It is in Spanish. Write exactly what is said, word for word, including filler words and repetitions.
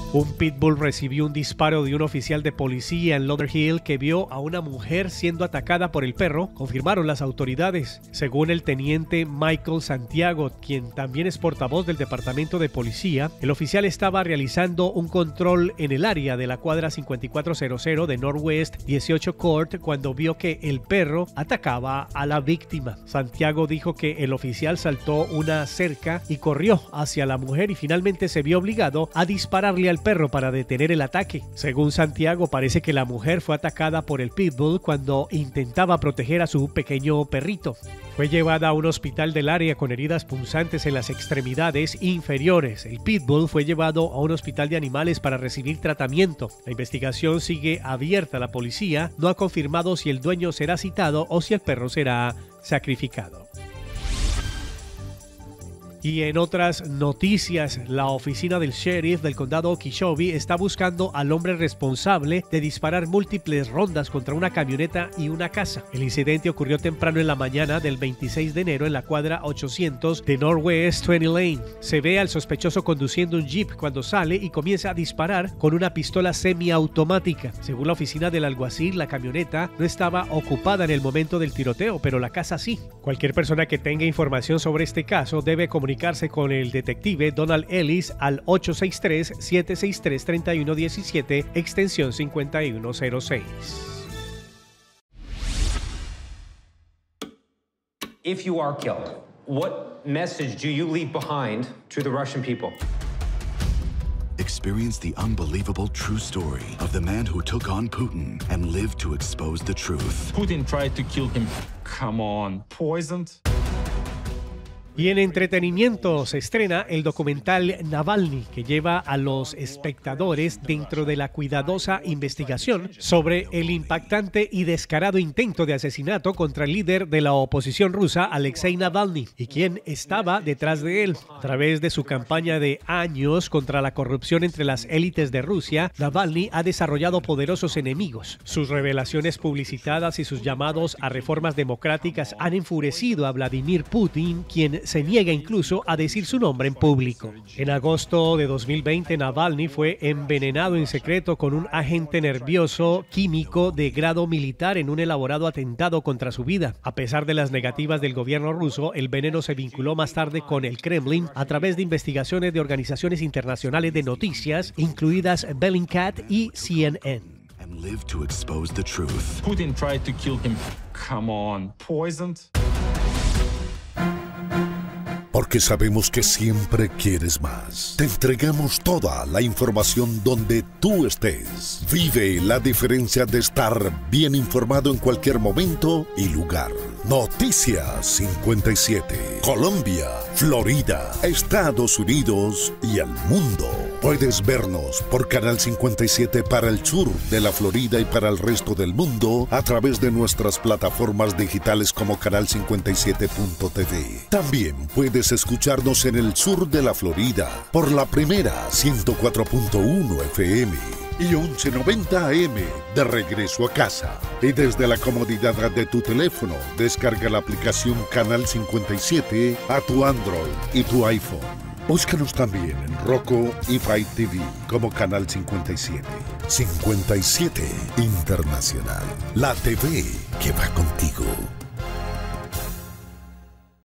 Un pitbull recibió un disparo de un oficial de policía en Lauderhill que vio a una mujer siendo atacada por el perro, confirmaron las autoridades. Según el teniente Michael Santiago, quien también es portavoz del departamento de policía, el oficial estaba realizando un control en el área de la cuadra cincuenta y cuatro cero de Northwest dieciocho Court cuando vio que el perro atacaba a la víctima. Santiago dijo que el oficial saltó una cerca y corrió hacia la mujer y finalmente se vio obligado a dispararle al perro para detener el ataque. Según Santiago, parece que la mujer fue atacada por el pitbull cuando intentaba proteger a su pequeño perrito. Fue llevada a un hospital del área con heridas punzantes en las extremidades inferiores. El pitbull fue llevado a un hospital de animales para recibir tratamiento. La investigación sigue abierta. La policía no ha confirmado si el dueño será citado o si el perro será sacrificado. Y en otras noticias, la oficina del sheriff del condado Okeechobee está buscando al hombre responsable de disparar múltiples rondas contra una camioneta y una casa. El incidente ocurrió temprano en la mañana del veintiséis de enero en la cuadra ochocientos de Northwest veinte Lane. Se ve al sospechoso conduciendo un jeep cuando sale y comienza a disparar con una pistola semiautomática. Según la oficina del alguacil, la camioneta no estaba ocupada en el momento del tiroteo, pero la casa sí. Cualquier persona que tenga información sobre este caso debe comunicarse comunicarse con el detective Donald Ellis al ocho seis tres, siete seis tres, tres uno uno siete, extensión cincuenta y uno cero seis. If you are killed, what message do you leave behind to the Russian people? Experience the unbelievable true story of the man who took on Putin and lived to expose the truth. Putin tried to kill him. Come on, poisoned? Y en entretenimiento se estrena el documental Navalny, que lleva a los espectadores dentro de la cuidadosa investigación sobre el impactante y descarado intento de asesinato contra el líder de la oposición rusa, Alexei Navalny, y quién estaba detrás de él. A través de su campaña de años contra la corrupción entre las élites de Rusia, Navalny ha desarrollado poderosos enemigos. Sus revelaciones publicitadas y sus llamados a reformas democráticas han enfurecido a Vladimir Putin, quien se niega incluso a decir su nombre en público. En agosto de dos mil veinte, Navalny fue envenenado en secreto con un agente nervioso químico de grado militar en un elaborado atentado contra su vida. A pesar de las negativas del gobierno ruso, el veneno se vinculó más tarde con el Kremlin a través de investigaciones de organizaciones internacionales de noticias, incluidas Bellingcat y C N N. And live to expose the truth. Putin tried to kill him. Come on, poisoned? Porque sabemos que siempre quieres más. Te entregamos toda la información donde tú estés. Vive la diferencia de estar bien informado en cualquier momento y lugar. Noticias cincuenta y siete. Colombia, Florida, Estados Unidos y el mundo. Puedes vernos por Canal cincuenta y siete para el sur de la Florida y para el resto del mundo a través de nuestras plataformas digitales como canal cincuenta y siete punto t v. También puedes escucharnos en el sur de la Florida por la primera ciento cuatro punto uno F M y once noventa A M de regreso a casa. Y desde la comodidad de tu teléfono, descarga la aplicación Canal cincuenta y siete a tu Android y tu iPhone. Búscanos también en Roku y Fire T V como Canal cincuenta y siete. cincuenta y siete Internacional, la T V que va contigo.